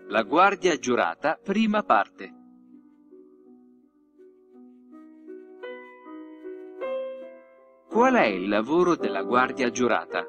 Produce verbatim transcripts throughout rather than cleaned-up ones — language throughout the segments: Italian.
La guardia giurata, prima parte. Qual è il lavoro della guardia giurata?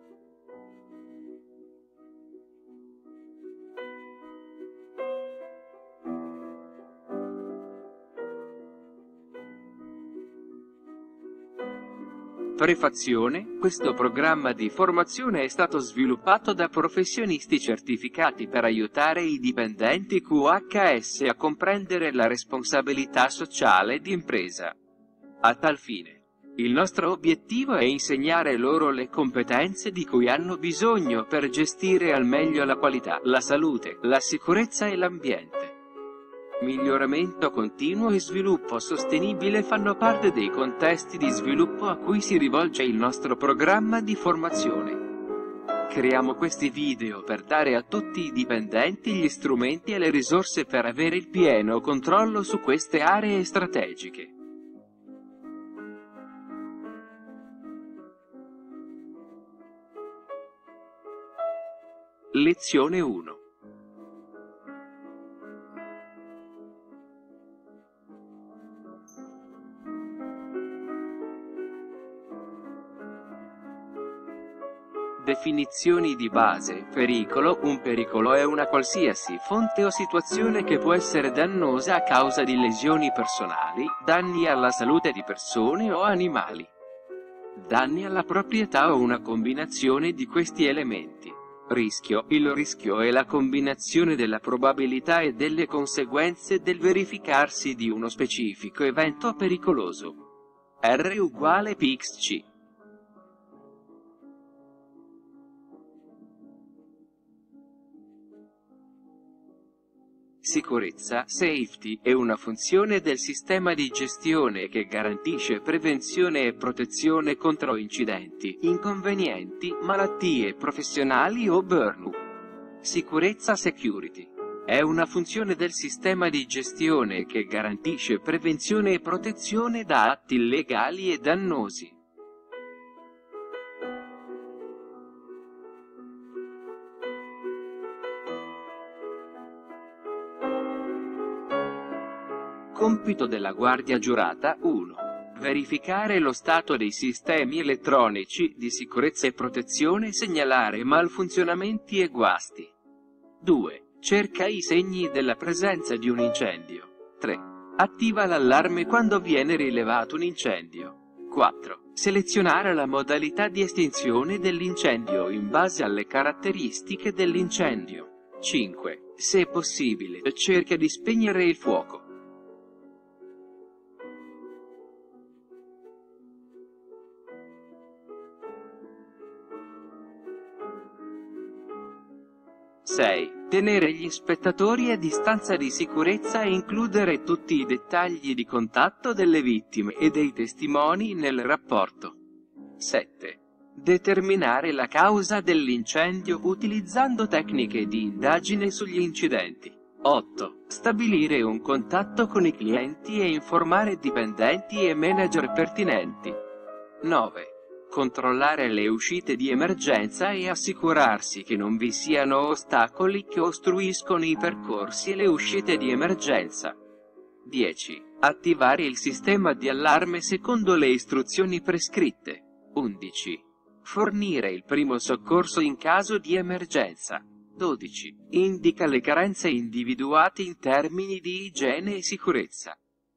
Prefazione: questo programma di formazione è stato sviluppato da professionisti certificati per aiutare i dipendenti Q H S a comprendere la responsabilità sociale d'impresa. A tal fine, il nostro obiettivo è insegnare loro le competenze di cui hanno bisogno per gestire al meglio la qualità, la salute, la sicurezza e l'ambiente. Miglioramento continuo e sviluppo sostenibile fanno parte dei contesti di sviluppo a cui si rivolge il nostro programma di formazione. Creiamo questi video per dare a tutti i dipendenti gli strumenti e le risorse per avere il pieno controllo su queste aree strategiche. Lezione uno. Definizioni di base. Pericolo. Un pericolo è una qualsiasi fonte o situazione che può essere dannosa a causa di lesioni personali, danni alla salute di persone o animali, danni alla proprietà o una combinazione di questi elementi. Rischio. Il rischio è la combinazione della probabilità e delle conseguenze del verificarsi di uno specifico evento pericoloso. R uguale P X C. Sicurezza, safety, è una funzione del sistema di gestione che garantisce prevenzione e protezione contro incidenti, inconvenienti, malattie professionali o burnout. Sicurezza security è una funzione del sistema di gestione che garantisce prevenzione e protezione da atti illegali e dannosi. Compito della guardia giurata. uno. Verificare lo stato dei sistemi elettronici di sicurezza e protezione, segnalare malfunzionamenti e guasti. due. Cerca i segni della presenza di un incendio. tre. Attiva l'allarme quando viene rilevato un incendio. quattro. Selezionare la modalità di estinzione dell'incendio in base alle caratteristiche dell'incendio. cinque. Se possibile, cerca di spegnere il fuoco. sei. Tenere gli spettatori a distanza di sicurezza e includere tutti i dettagli di contatto delle vittime e dei testimoni nel rapporto. sette. Determinare la causa dell'incendio utilizzando tecniche di indagine sugli incidenti. otto. Stabilire un contatto con i clienti e informare dipendenti e manager pertinenti. nove. Controllare le uscite di emergenza e assicurarsi che non vi siano ostacoli che ostruiscono i percorsi e le uscite di emergenza. dieci. Attivare il sistema di allarme secondo le istruzioni prescritte. undici. Fornire il primo soccorso in caso di emergenza. dodici. Indica le carenze individuate in termini di igiene e sicurezza.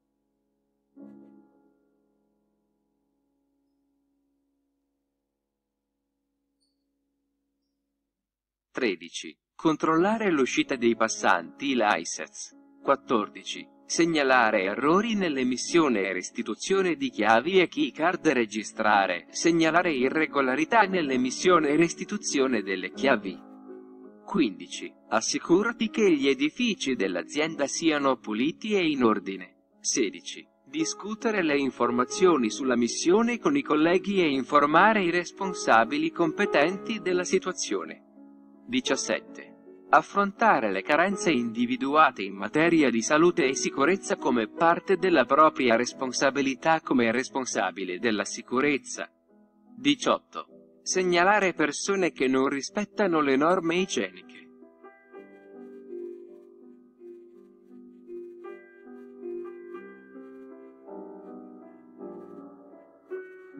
tredici. Controllare l'uscita dei passanti, license. quattordici. Segnalare errori nell'emissione e restituzione di chiavi e keycard. Registrare, segnalare irregolarità nell'emissione e restituzione delle chiavi. quindici. Assicurati che gli edifici dell'azienda siano puliti e in ordine. sedici. Discutere le informazioni sulla missione con i colleghi e informare i responsabili competenti della situazione. diciassette. Affrontare le carenze individuate in materia di salute e sicurezza come parte della propria responsabilità come responsabile della sicurezza. diciotto. Segnalare persone che non rispettano le norme igieniche.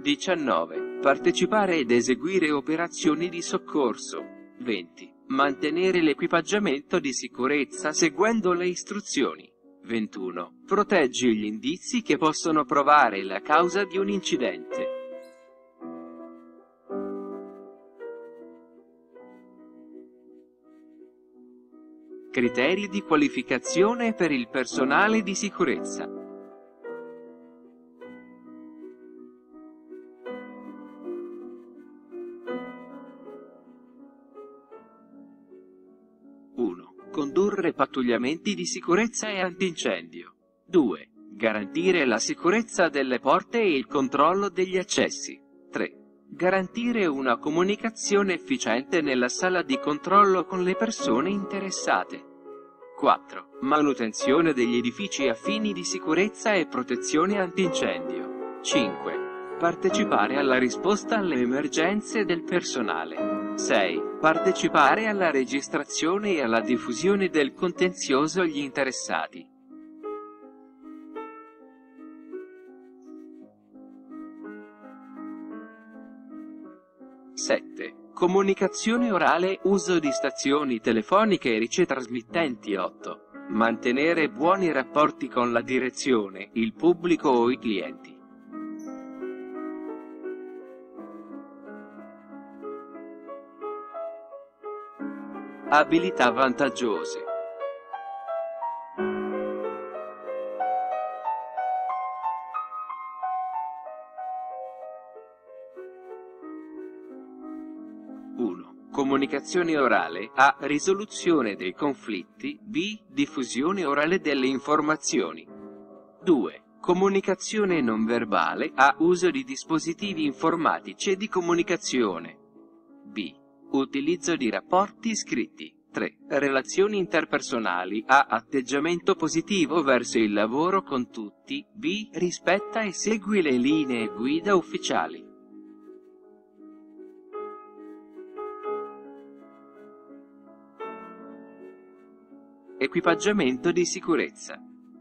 diciannove. Partecipare ed eseguire operazioni di soccorso. venti. Mantenere l'equipaggiamento di sicurezza seguendo le istruzioni. ventuno. Proteggi gli indizi che possono provare la causa di un incidente. Criteri di qualificazione per il personale di sicurezza. uno. Condurre pattugliamenti di sicurezza e antincendio. due. Garantire la sicurezza delle porte e il controllo degli accessi. tre. Garantire una comunicazione efficiente nella sala di controllo con le persone interessate. quattro. Manutenzione degli edifici a fini di sicurezza e protezione antincendio. cinque. Partecipare alla risposta alle emergenze del personale. sei. Partecipare alla registrazione e alla diffusione del contenzioso agli interessati. sette. Comunicazione orale, uso di stazioni telefoniche e ricetrasmittenti. otto. Mantenere buoni rapporti con la direzione, il pubblico o i clienti. Abilità vantaggiose. uno. Comunicazione orale. A. Risoluzione dei conflitti. B. Diffusione orale delle informazioni. due. Comunicazione non verbale. A. Uso di dispositivi informatici e di comunicazione. B. Utilizzo di rapporti scritti. tre. Relazioni interpersonali. A. Atteggiamento positivo verso il lavoro con tutti. B. Rispetta e segui le linee guida ufficiali. Equipaggiamento di sicurezza.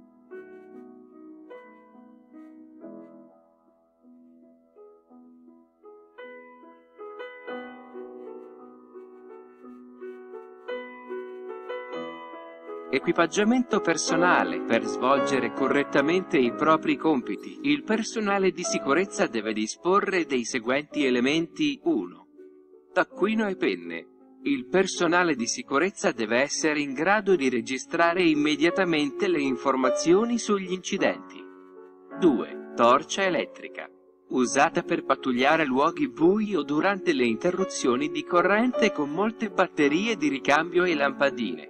Equipaggiamento personale. Per svolgere correttamente i propri compiti, il personale di sicurezza deve disporre dei seguenti elementi. uno. Taccuino e penne. Il personale di sicurezza deve essere in grado di registrare immediatamente le informazioni sugli incidenti. due. Torcia elettrica. Usata per pattugliare luoghi bui o durante le interruzioni di corrente con molte batterie di ricambio e lampadine.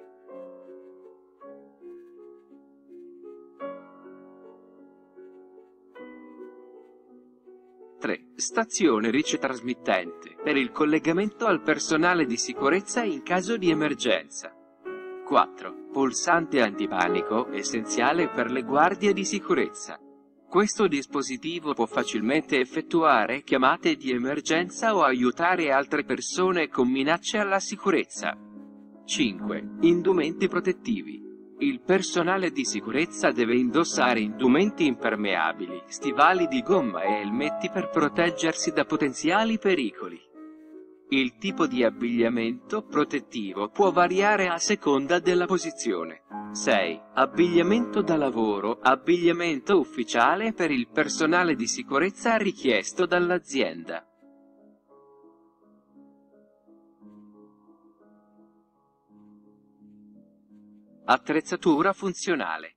tre. Stazione ricetrasmittente, per il collegamento al personale di sicurezza in caso di emergenza. quattro. Pulsante antipanico, essenziale per le guardie di sicurezza. Questo dispositivo può facilmente effettuare chiamate di emergenza o aiutare altre persone con minacce alla sicurezza. cinque. Indumenti protettivi. Il personale di sicurezza deve indossare indumenti impermeabili, stivali di gomma e elmetti per proteggersi da potenziali pericoli. Il tipo di abbigliamento protettivo può variare a seconda della posizione. sei. Abbigliamento da lavoro, abbigliamento ufficiale per il personale di sicurezza richiesto dall'azienda. Attrezzatura funzionale.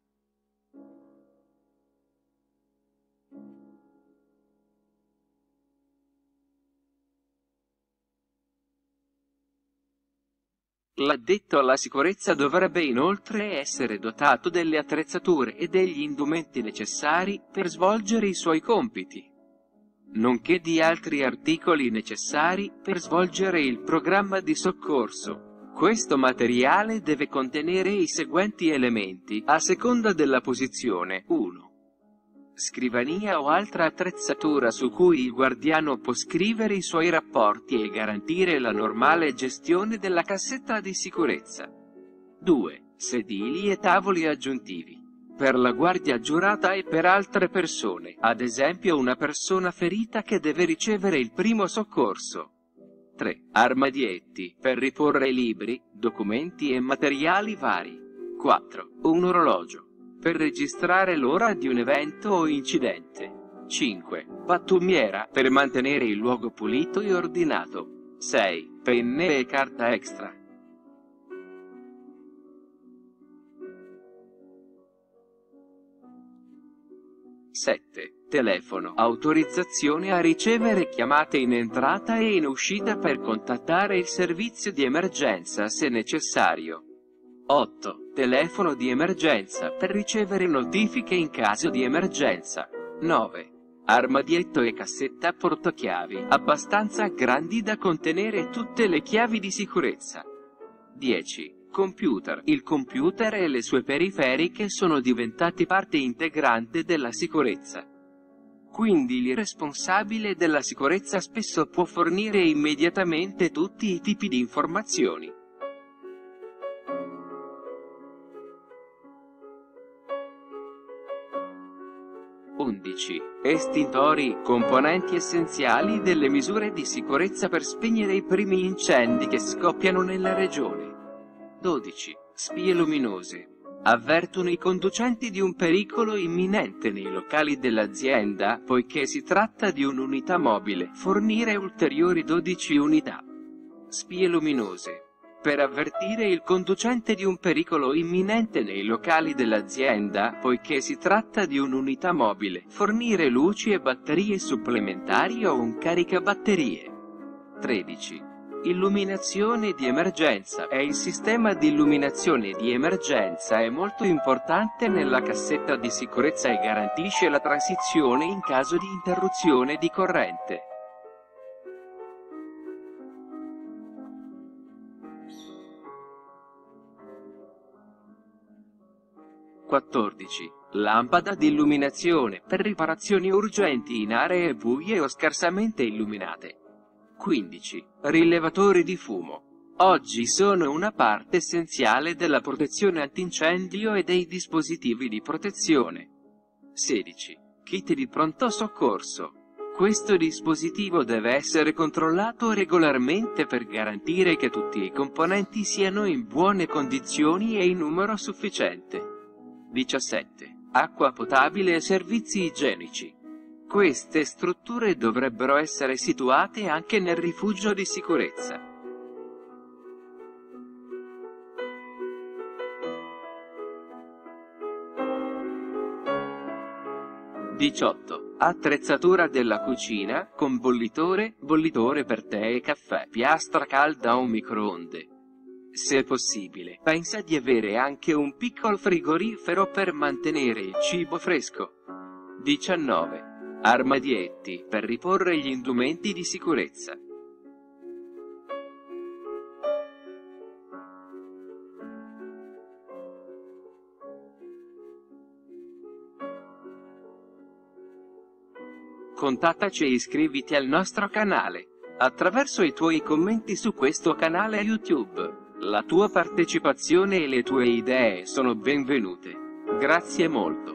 L'addetto alla sicurezza dovrebbe inoltre essere dotato delle attrezzature e degli indumenti necessari per svolgere i suoi compiti, nonché di altri articoli necessari per svolgere il programma di soccorso. Questo materiale deve contenere i seguenti elementi, a seconda della posizione. uno. Scrivania o altra attrezzatura su cui il guardiano può scrivere i suoi rapporti e garantire la normale gestione della cassetta di sicurezza. due. Sedili e tavoli aggiuntivi. per la guardia giurata e per altre persone, ad esempio una persona ferita che deve ricevere il primo soccorso. tre. Armadietti, per riporre libri, documenti e materiali vari. quattro. Un orologio, per registrare l'ora di un evento o incidente. cinque. Pattumiera, per mantenere il luogo pulito e ordinato. sei. Penne e carta extra. sette. Telefono. Autorizzazione a ricevere chiamate in entrata e in uscita per contattare il servizio di emergenza se necessario. otto. Telefono di emergenza per ricevere notifiche in caso di emergenza. nove. Armadietto e cassetta portachiavi, abbastanza grandi da contenere tutte le chiavi di sicurezza. dieci. Computer. Il computer e le sue periferiche sono diventati parte integrante della sicurezza. Quindi il responsabile della sicurezza spesso può fornire immediatamente tutti i tipi di informazioni. undici. Estintori, componenti essenziali delle misure di sicurezza per spegnere i primi incendi che scoppiano nella regione. dodici. Spie luminose. Avvertono i conducenti di un pericolo imminente nei locali dell'azienda, poiché si tratta di un'unità mobile. Fornire ulteriori dodici unità. Spie luminose. Per avvertire il conducente di un pericolo imminente nei locali dell'azienda, poiché si tratta di un'unità mobile. Fornire luci e batterie supplementari o un caricabatterie. tredici. Illuminazione di emergenza. È il sistema di illuminazione di emergenza è molto importante nella cassetta di sicurezza e garantisce la transizione in caso di interruzione di corrente. quattordici. Lampada di illuminazione, per riparazioni urgenti in aree buie o scarsamente illuminate. quindici. Rilevatori di fumo. Oggi sono una parte essenziale della protezione antincendio e dei dispositivi di protezione. sedici. Kit di pronto soccorso. Questo dispositivo deve essere controllato regolarmente per garantire che tutti i componenti siano in buone condizioni e in numero sufficiente. diciassette. Acqua potabile e servizi igienici. Queste strutture dovrebbero essere situate anche nel rifugio di sicurezza. diciotto. Attrezzatura della cucina, con bollitore, bollitore per tè e caffè, piastra calda o microonde. Se possibile, pensa di avere anche un piccolo frigorifero per mantenere il cibo fresco. diciannove. Armadietti, per riporre gli indumenti di sicurezza. Contattaci e iscriviti al nostro canale. Attraverso i tuoi commenti su questo canale YouTube, la tua partecipazione e le tue idee sono benvenute. Grazie molto.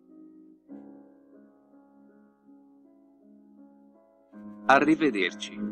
Arrivederci.